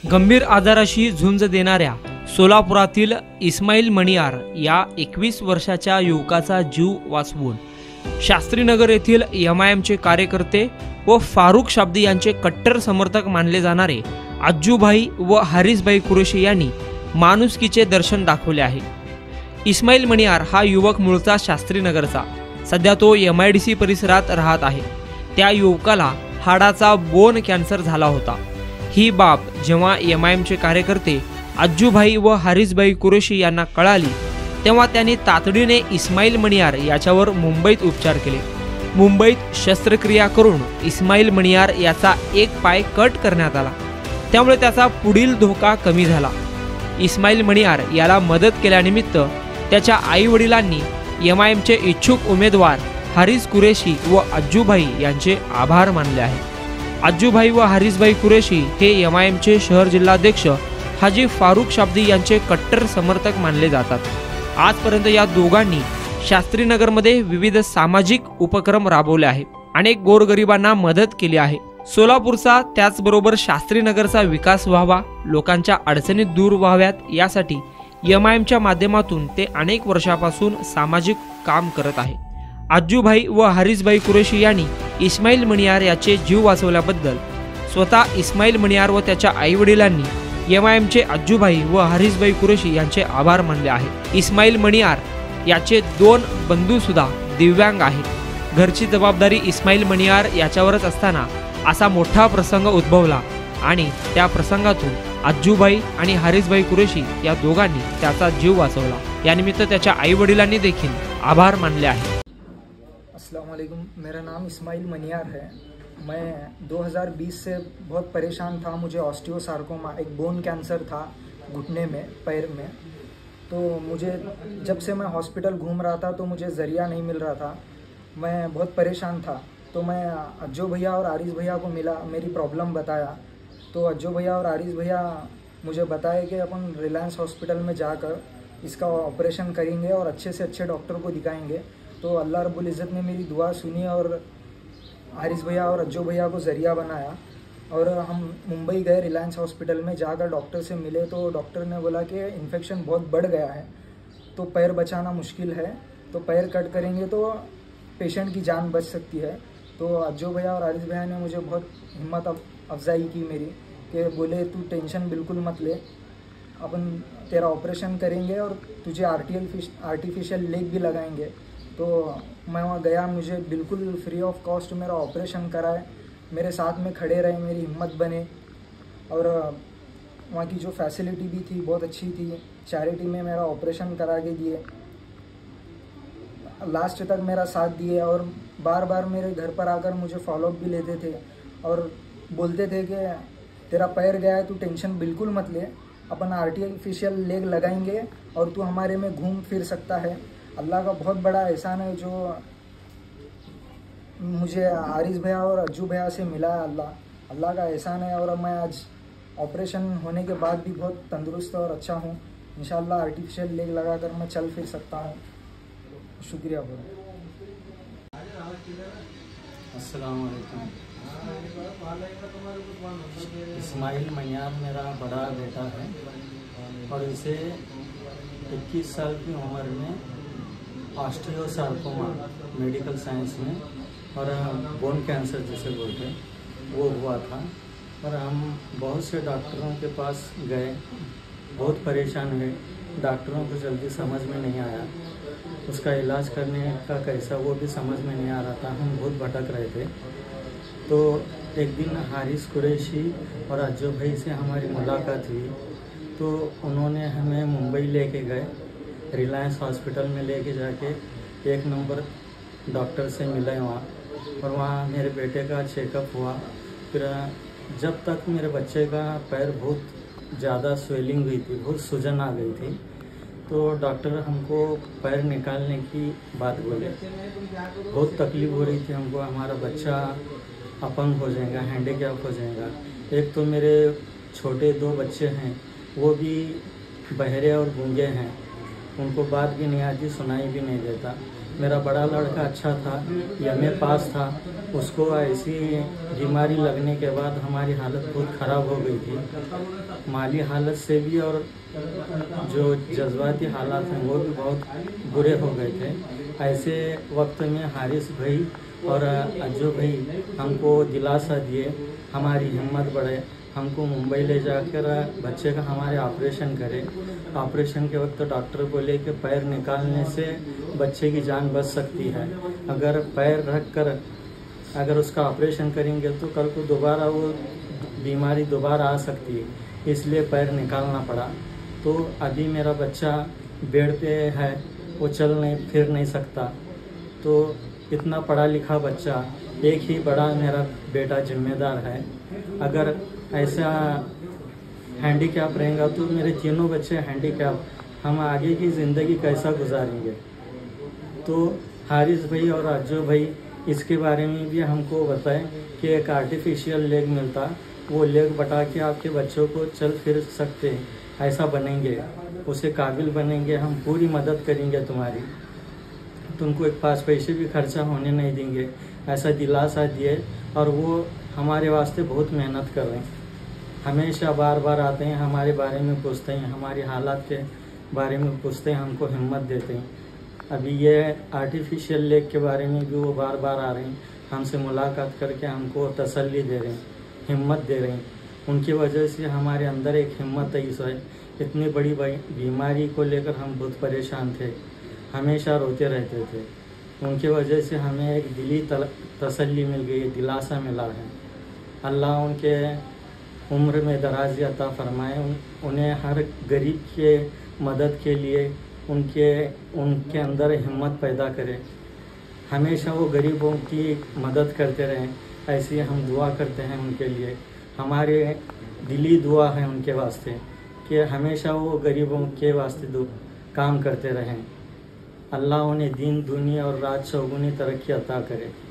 गंभीर आजाराशी झुंज देणाऱ्या सोलापुरातील इस्माईल मणियार या 21 वर्षाच्या युवकाचा जीव वाचवून शास्त्रीनगर येथील एमआयएमचे कार्यकर्ते व फारुख शाब्दी यांचे कट्टर समर्थक मानले जाणारे अज्जूभाई व हारिसभाई कुरेशी यांनी माणुसकीचे दर्शन दाखवले आहे। इस्माईल मणियार हा युवक मूळचा शास्त्रीनगरचा, सध्या तो MIDC परिसरात राहत आहे। त्या युवकाला हाडाचा बोन कॅन्सर झाला होता। ही बाब जेव्हा MIMचे कार्यकर्ते अज्जूभाई व हारिसभाई कुरेशी यांना कळाली तेव्हा त्यांनी तातडीने इस्माईल मणियार याच्यावर मुंबईत उपचार केले। मुंबईत शस्त्रक्रिया करून इस्माईल मणियार याचा एक पाय कट करण्यात आला, त्यामुळे त्याचा पुढील धोका कमी झाला। इस्माईल मणियार याला मदत केल्यानिमित्त त्याच्या आई-वडिलांनी MIMचे इच्छुक उमेदवार हारिस कुरेशी व अज्जूभाई यांचे आभार मानले आहे। अज्जूभाई व हारिसभाई कुरेशी हे MIMचे शहर जिल्हाध्यक्ष हाजी फारुख शाब्दी यांचे कट्टर समर्थक मानले जातात। आजपर्यंत या दोघांनी शास्त्रीनगरमध्ये विविध सामाजिक उपक्रम राबवले आहेत, अनेक गोरगरिबांना मदत केली आहे। सोलापूरचा त्याचबरोबर शास्त्रीनगरचा विकास व्हावा, लोकांच्या अडचणी दूर व्हाव्यात यासाठी MIMच्या माध्यमातून ते अनेक वर्षापासून सामाजिक काम करत आहे। अज्जूभाई व हारिसभाई कुरेशी यांनी इस्माईल मणियार याचे जीव वाचवल्याबद्दल स्वतः इस्माईल मणियार व त्याच्या आई-वडिलांनी MIMचे अज्जूभाई व हारिसभाई कुरेशी यांचे आभार मानले आहेत। इस्माईल मणियार याचे 2 बंधू सुद्धा दिव्यांग आहेत। घरची जबाबदारी इस्माईल मणियार याच्यावरच असताना असा मोठा प्रसंग उद्भवला आणि त्या प्रसंगातून अज्जूभाई आणि हारिसभाई कुरेशी या दोघांनी त्याचा जीव वाचवला। यानिमित्त त्याच्या आई-वडिलांनी देखील आभार मानले आहेत। अस्सलाम वालेकुम, मेरा नाम इस्माईल मणियार है। मैं 2020 से बहुत परेशान था। मुझे ऑस्टियोसार्कोमा, एक बोन कैंसर था घुटने में, पैर में। तो मुझे जब से मैं हॉस्पिटल घूम रहा था तो मुझे ज़रिया नहीं मिल रहा था, मैं बहुत परेशान था। तो मैं अज्जू भैया और आरिस भैया को मिला, मेरी प्रॉब्लम बताया। तो अज्जू भैया और आरिस भैया मुझे बताए कि अपन रिलायंस हॉस्पिटल में जाकर इसका ऑपरेशन करेंगे और अच्छे से अच्छे डॉक्टर को दिखाएंगे। तो अल्लाह रब्बुल इज़्ज़त ने मेरी दुआ सुनी और हारिस भैया और अज्जू भैया को ज़रिया बनाया और हम मुंबई गए। रिलायंस हॉस्पिटल में जाकर डॉक्टर से मिले तो डॉक्टर ने बोला कि इन्फेक्शन बहुत बढ़ गया है, तो पैर बचाना मुश्किल है, तो पैर कट करेंगे तो पेशेंट की जान बच सकती है। तो अज्जू भैया और हारिस भैया ने मुझे बहुत हिम्मत अफजाई की मेरी, कि बोले तू टेंशन बिल्कुल मत ले, अपन तेरा ऑपरेशन करेंगे और तुझे आर्टिफिशियल लेग भी लगाएंगे। तो मैं वहाँ गया, मुझे बिल्कुल फ्री ऑफ कॉस्ट मेरा ऑपरेशन कराए, मेरे साथ में खड़े रहे, मेरी हिम्मत बने। और वहाँ की जो फैसिलिटी भी थी बहुत अच्छी थी, चैरिटी में मेरा ऑपरेशन करा के दिए, लास्ट तक मेरा साथ दिए और बार बार मेरे घर पर आकर मुझे फॉलोअप भी लेते थे और बोलते थे कि तेरा पैर गया है, तू टेंशन बिल्कुल मत ले, अपन आर्टिफिशियल लेग लगाएंगे और तू हमारे में घूम फिर सकता है। अल्लाह का बहुत बड़ा एहसान है जो मुझे हारिस भैया और अज्जू भैया से मिला है। अल्लाह का एहसान है। और मैं आज ऑपरेशन होने के बाद भी बहुत तंदुरुस्त और अच्छा हूँ। इंशाल्लाह आर्टिफिशियल लेग लगाकर मैं चल फिर सकता हूँ। शुक्रिया बहुत। अस्सलाम वालेकुम। इस्माईल मणियार मेरा बड़ा बेटा है और इसे 21 साल की उम्र में ऑस्टियोसार्कोमा मेडिकल साइंस में और बोन कैंसर जिसे बोलते हैं वो हुआ था। और हम बहुत से डॉक्टरों के पास गए, बहुत परेशान हुए, डॉक्टरों को जल्दी समझ में नहीं आया, उसका इलाज करने का कैसा वो भी समझ में नहीं आ रहा था, हम बहुत भटक रहे थे। तो एक दिन हारिस कुरेशी और अज्जू भाई से हमारी मुलाकात हुई, तो उन्होंने हमें मुंबई लेके गए, रिलायंस हॉस्पिटल में लेके जाके 1 नंबर डॉक्टर से मिले वहाँ, और वहाँ मेरे बेटे का चेकअप हुआ। फिर जब तक मेरे बच्चे का पैर बहुत ज़्यादा स्वेलिंग हुई थी, बहुत सूजन आ गई थी, तो डॉक्टर हमको पैर निकालने की बात बोले। बहुत तकलीफ़ हो रही थी हमको, हमारा बच्चा अपंग हो जाएगा, हैंडीकैप हो जाएगा। एक तो मेरे छोटे 2 बच्चे हैं, वो भी बहरे और गूंगे हैं, उनको बात भी नहीं आती, सुनाई भी नहीं देता। मेरा बड़ा लड़का अच्छा था, एमए पास था, उसको ऐसी बीमारी लगने के बाद हमारी हालत बहुत ख़राब हो गई थी, माली हालत से भी, और जो जज्बाती हालात हैं वो भी बहुत बुरे हो गए थे। ऐसे वक्त में हारिस भाई और अज्जू भाई हमको दिलासा दिए, हमारी हिम्मत बढ़े, हमको मुंबई ले जाकर बच्चे का हमारे ऑपरेशन करे। ऑपरेशन के वक्त डॉक्टर बोले कि पैर निकालने से बच्चे की जान बच सकती है, अगर पैर रख कर अगर उसका ऑपरेशन करेंगे तो कल को दोबारा वो बीमारी दोबारा आ सकती है, इसलिए पैर निकालना पड़ा। तो अभी मेरा बच्चा बेड पे है, वो चल नहीं फिर नहीं सकता। तो इतना पढ़ा लिखा बच्चा, एक ही बड़ा मेरा बेटा जिम्मेदार है, अगर ऐसा हैंडीकैप रहेगा तो मेरे तीनों बच्चे हैंडीकैप, हम आगे की ज़िंदगी कैसा गुजारेंगे। तो हारिस भाई और अज्जू भाई इसके बारे में भी हमको बताएं कि एक आर्टिफिशियल लेग मिलता, वो लेग बटा के आपके बच्चों को चल फिर सकते हैं, ऐसा बनेंगे, उसे काबिल बनेंगे, हम पूरी मदद करेंगे तुम्हारी, तुमको एक पास पैसे भी खर्चा होने नहीं देंगे, ऐसा दिलासा दिए। और वो हमारे वास्ते बहुत मेहनत कर रहे हैं, हमेशा बार बार आते हैं, हमारे बारे में पूछते हैं, हमारी हालात के बारे में पूछते हैं, हमको हिम्मत देते हैं। अभी ये आर्टिफिशियल लेग के बारे में भी वो बार बार आ रहे हैं, हमसे मुलाकात करके हमको तसल्ली दे रहे हैं, हिम्मत दे रहे हैं। उनकी वजह से हमारे अंदर एक हिम्मत है। इस इतनी बड़ी बीमारी को लेकर हम बहुत परेशान थे, हमेशा रोते रहते थे। उनकी वजह से हमें एक दिली तसल्ली मिल गई, दिलासा मिला है। अल्लाह उनके उम्र में दराज़ी अता फरमाए, उन्हें हर गरीब के मदद के लिए उनके अंदर हिम्मत पैदा करे, हमेशा वो गरीबों की मदद करते रहें, ऐसी हम दुआ करते हैं उनके लिए। हमारे दिली दुआ है उनके वास्ते कि हमेशा वो गरीबों के वास्ते काम करते रहें। अल्लाह उन्हें दीन दुनिया और रात चौगुनी तरक्की अता करे।